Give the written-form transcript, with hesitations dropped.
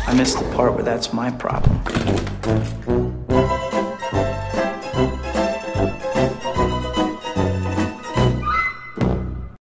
I missed the part where that's my problem.